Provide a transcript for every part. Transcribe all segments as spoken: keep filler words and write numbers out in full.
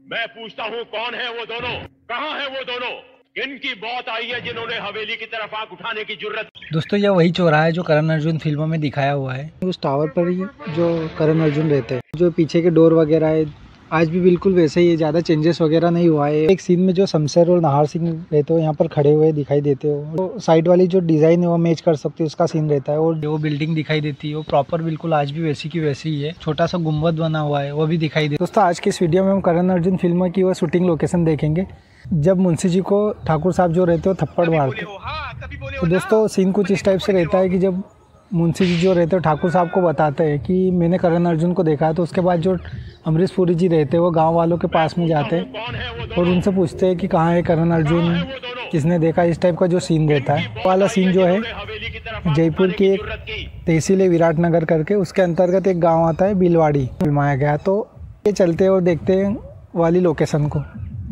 मैं पूछता हूँ कौन है वो दोनों, कहाँ है वो दोनों, किनकी मौत आई है जिन्होंने हवेली की तरफ आंख उठाने की जुर्रत। दोस्तों यह वही चौराहा है जो करण अर्जुन फिल्मों में दिखाया हुआ है। उस टावर पर ही जो करण अर्जुन रहते हैं, जो पीछे के डोर वगैरह है आज भी बिल्कुल वैसे ही है, ज़्यादा चेंजेस वगैरह नहीं हुआ है। एक सीन में जो शमशेर और नाहर सिंह रहते हो यहाँ पर खड़े हुए दिखाई देते हो, तो साइड वाली जो डिज़ाइन है वो मैच कर सकती है, उसका सीन रहता है। और वो बिल्डिंग दिखाई देती है वो प्रॉपर बिल्कुल आज भी वैसी की वैसी ही है। छोटा सा गुम्बद बना हुआ है वो भी दिखाई दे। दोस्तों आज की इस वीडियो में हम करण अर्जुन फिल्म की वो शूटिंग लोकेशन देखेंगे जब मुंशी जी को ठाकुर साहब जो रहते हो थप्पड़ मारते। तो दोस्तों सीन कुछ इस टाइप से रहता है कि जब मुंशी जी जो रहते हो ठाकुर साहब को बताते हैं कि मैंने करण अर्जुन को देखा है, तो उसके बाद जो अमरीश पुरी जी रहते हैं वो गांव वालों के पास में जाते हैं और उनसे पूछते हैं कि कहाँ है करण अर्जुन, किसने देखा। इस टाइप का जो सीन रहता है वो वाला सीन जो है जयपुर की एक तहसील है विराटनगर करके, उसके अंतर्गत एक गाँव आता है बिलवाड़ी, फिल्माया गया। तो ये चलते हैं और देखते हैं वाली लोकेशन को।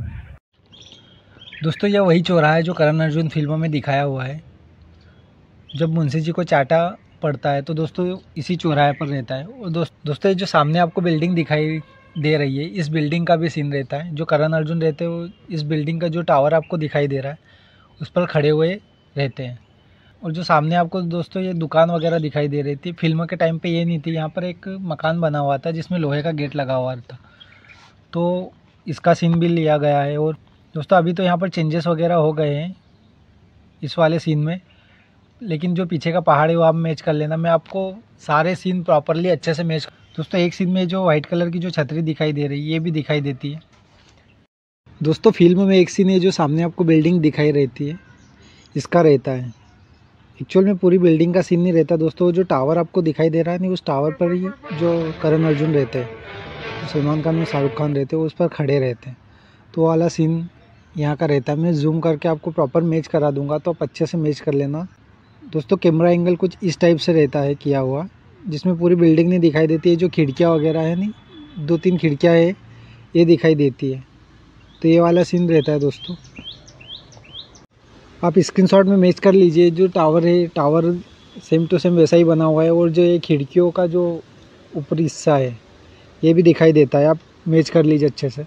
दोस्तों यह वही चौराहा है जो करण अर्जुन फिल्मों में दिखाया हुआ है। जब मुंशी जी को चाटा पड़ता है तो दोस्तों इसी चौराहे पर रहता है। और दोस्त दोस्तों जो सामने आपको बिल्डिंग दिखाई दे रही है, इस बिल्डिंग का भी सीन रहता है। जो करण अर्जुन रहते हो इस बिल्डिंग का जो टावर आपको दिखाई दे रहा है उस पर खड़े हुए रहते हैं। और जो सामने आपको दोस्तों ये दुकान वगैरह दिखाई दे रही थी, फिल्म के टाइम पे ये नहीं थी। यहाँ पर एक मकान बना हुआ था जिसमें लोहे का गेट लगा हुआ था, तो इसका सीन भी लिया गया है। और दोस्तों अभी तो यहाँ पर चेंजेस वगैरह हो गए हैं इस वाले सीन में, लेकिन जो पीछे का पहाड़ है वो आप मैच कर लेना। मैं आपको सारे सीन प्रॉपरली अच्छे से मैच। दोस्तों एक सीन में जो वाइट कलर की जो छतरी दिखाई दे रही है ये भी दिखाई देती है। दोस्तों फिल्म में एक सीन है जो सामने आपको बिल्डिंग दिखाई रहती है, इसका रहता है। एक्चुअल में पूरी बिल्डिंग का सीन नहीं रहता दोस्तों। जो टावर आपको दिखाई दे रहा है नहीं, उस टावर पर ही जो करण अर्जुन रहते हैं, सलमान खान और शाहरुख खान रहते हैं, उस पर खड़े रहते हैं। तो वाला सीन यहाँ का रहता है। मैं जूम करके आपको प्रॉपर मैच करा दूंगा तो आप अच्छे से मैच कर लेना। दोस्तों कैमरा एंगल कुछ इस टाइप से रहता है किया हुआ, जिसमें पूरी बिल्डिंग नहीं दिखाई देती है। जो खिड़कियाँ वगैरह है नहीं, दो तीन खिड़कियाँ है ये दिखाई देती है। तो ये वाला सीन रहता है दोस्तों। आप स्क्रीनशॉट में मैच कर लीजिए। जो टावर है टावर सेम टू सेम वैसा ही बना हुआ है। और जो ये खिड़कियों का जो ऊपरी हिस्सा है ये भी दिखाई देता है। आप मैच कर लीजिए अच्छे से।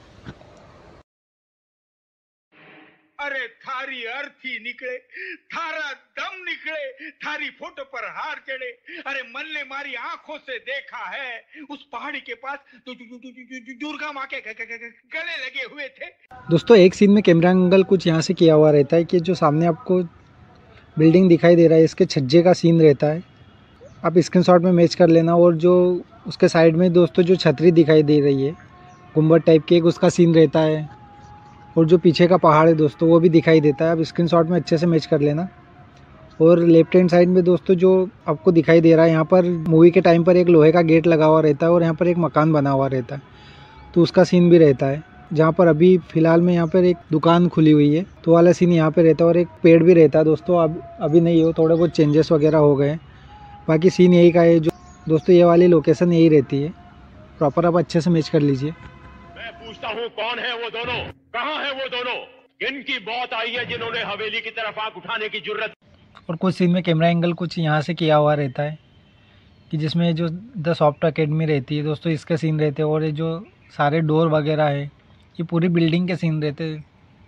अरे थारी अर्थी निकले, थारा दम निकले, थारी फोटो पर हार चढ़े। अरे मन ने मारी आंखों से देखा है उस पहाड़ी के पास तो दुर्गा माँ के गले लगे हुए थे। दोस्तों एक सीन में कैमरा एंगल कुछ यहाँ से किया हुआ रहता है कि जो सामने आपको बिल्डिंग दिखाई दे रहा है इसके छज्जे का सीन रहता है। आप स्क्रीनशॉट में मैच कर लेना। और जो उसके साइड में दोस्तों जो छतरी दिखाई दे रही है गुम्बद टाइप की, एक उसका सीन रहता है। और जो पीछे का पहाड़ है दोस्तों वो भी दिखाई देता है। आप स्क्रीनशॉट में अच्छे से मैच कर लेना। और लेफ्ट हैंड साइड में दोस्तों जो आपको दिखाई दे रहा है, यहाँ पर मूवी के टाइम पर एक लोहे का गेट लगा हुआ रहता है और यहाँ पर एक मकान बना हुआ रहता है, तो उसका सीन भी रहता है। जहाँ पर अभी फ़िलहाल में यहाँ पर एक दुकान खुली हुई है तो वाला सीन यहाँ पर रहता है। और एक पेड़ भी रहता है दोस्तों, अब अभी नहीं हो, थोड़े बहुत चेंजेस वगैरह हो गए हैं। बाकी सीन यही का है। जो दोस्तों ये वाली लोकेशन यही रहती है प्रॉपर, आप अच्छे से मैच कर लीजिए। मैं पूछता हूँ कौन है वो दोनों, कहाँ है वो दोनों, किनकी मौत आई है जिन्होंने हवेली की तरफ आंख उठाने की जुर्रत। और कुछ सीन में कैमरा एंगल कुछ यहाँ से किया हुआ रहता है कि जिसमें जो द सॉफ्ट अकेडमी रहती है दोस्तों इसके सीन रहते हैं। और ये जो सारे डोर वगैरह है ये पूरी बिल्डिंग के सीन रहते हैं।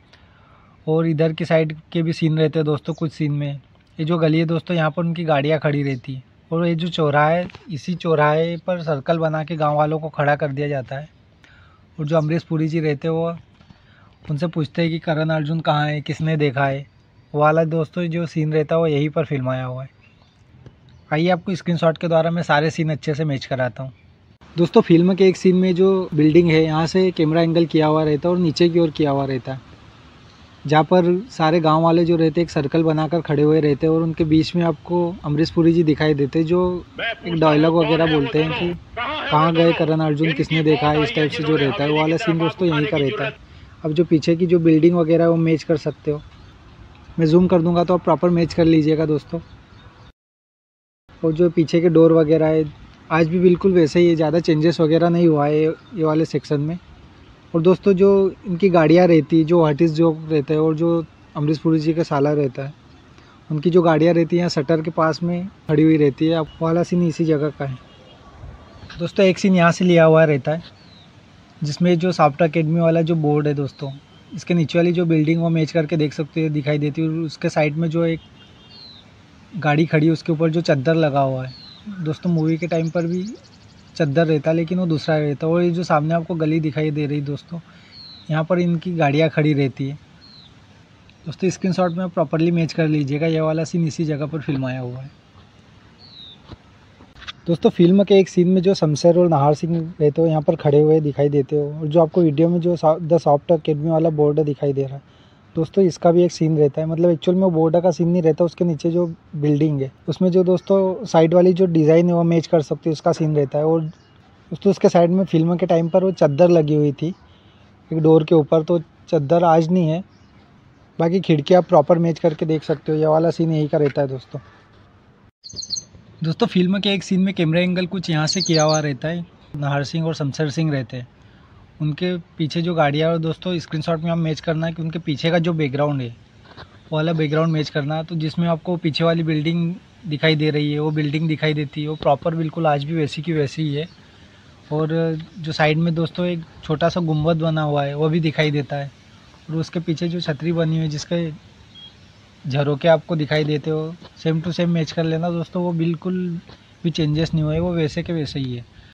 और इधर की साइड के भी सीन रहते हैं दोस्तों कुछ सीन में। ये जो गली है दोस्तों यहाँ पर उनकी गाड़ियाँ खड़ी रहती है। और ये जो चौराहा है इसी चौराहे पर सर्कल बना के गाँव वालों को खड़ा कर दिया जाता है। और जो अमरीश पुरी जी रहते हैं वो उनसे पूछते हैं कि करण अर्जुन कहाँ है, किसने देखा है। वो वाला दोस्तों जो सीन रहता है वो यहीं पर फिल्माया हुआ है। आइए आपको स्क्रीनशॉट के द्वारा मैं सारे सीन अच्छे से मैच कराता हूँ। दोस्तों फिल्म के एक सीन में जो बिल्डिंग है यहाँ से कैमरा एंगल किया हुआ रहता है और नीचे की ओर किया हुआ रहता है, जहाँ पर सारे गांव वाले जो रहते हैं एक सर्कल बनाकर खड़े हुए रहते हैं। और उनके बीच में आपको अमरीश पुरी जी दिखाई देते हैं जो एक डायलॉग वगैरह बोलते हैं कि कहाँ गए करण अर्जुन, किसने देखा है। इस टाइप से जो रहता है वो वाला सीन दोस्तों यहीं का रहता है। अब जो पीछे की जो बिल्डिंग वगैरह है वो मैच कर सकते हो। मैं जूम कर दूंगा तो आप प्रॉपर मैच कर लीजिएगा दोस्तों। और जो पीछे के डोर वगैरह है आज भी बिल्कुल वैसे ही है, ज़्यादा चेंजेस वगैरह नहीं हुआ है ये वाले सेक्शन में। और दोस्तों जो इनकी गाड़ियाँ रहती है, जो आर्टिस्ट जो रहते हैं और जो अमरीश पुरी जी का साला रहता है, उनकी जो गाड़ियाँ रहती हैं यहाँ शटर के पास में खड़ी हुई रहती है। अब वाला सीन इसी जगह का है दोस्तों। एक सीन यहाँ से लिया हुआ रहता है जिसमें जो सॉफ्ट अकेडमी वाला जो बोर्ड है दोस्तों, इसके नीचे वाली जो बिल्डिंग वो मैच करके देख सकते हो दिखाई देती है। और उसके साइड में जो एक गाड़ी खड़ी है उसके ऊपर जो चद्दर लगा हुआ है दोस्तों, मूवी के टाइम पर भी चद्दर रहता है लेकिन वो दूसरा रहता है। और ये जो सामने आपको गली दिखाई दे रही दोस्तों, यहाँ पर इनकी गाड़ियाँ खड़ी रहती है दोस्तों। स्क्रीनशॉट में प्रॉपरली मैच कर लीजिएगा, ये वाला सीन इसी जगह पर फिल्माया हुआ है दोस्तों। फिल्म के एक सीन में जो शमशेर और नाहर सिंह रहते हो यहाँ पर खड़े हुए दिखाई देते हो। और जो आपको वीडियो में जो द सॉफ्ट अकेडमी वाला बोर्ड दिखाई दे रहा है दोस्तों, इसका भी एक सीन रहता है। मतलब एक्चुअल में वो बोर्ड का सीन नहीं रहता, उसके नीचे जो बिल्डिंग है उसमें जो दोस्तों साइड वाली जो डिज़ाइन है वो मैच कर सकते हो, उसका सीन रहता है। और दोस्तों उसके साइड में फिल्म के टाइम पर वो चद्दर लगी हुई थी एक डोर के ऊपर, तो चद्दर आज नहीं है, बाकी खिड़की आप प्रॉपर मैच करके देख सकते हो। ये वाला सीन यही का रहता है दोस्तों। दोस्तों फिल्म के एक सीन में कैमरा एंगल कुछ यहाँ से किया हुआ रहता है। नाहर सिंह और शमशेर सिंह रहते हैं, उनके पीछे जो गाड़ियाँ और दोस्तों स्क्रीनशॉट में आप मैच करना है कि उनके पीछे का जो बैकग्राउंड है वो वाला बैकग्राउंड मैच करना है। तो जिसमें आपको पीछे वाली बिल्डिंग दिखाई दे रही है वो बिल्डिंग दिखाई देती है, वो प्रॉपर बिल्कुल आज भी वैसी की वैसी ही है। और जो साइड में दोस्तों एक छोटा सा गुंबद बना हुआ है वो भी दिखाई देता है। और उसके पीछे जो छतरी बनी हुई है जिसके झरोके आपको दिखाई देते हो, सेम टू सेम मैच कर लेना दोस्तों, वो बिल्कुल भी चेंजेस नहीं हुए, वो वैसे के वैसे ही है।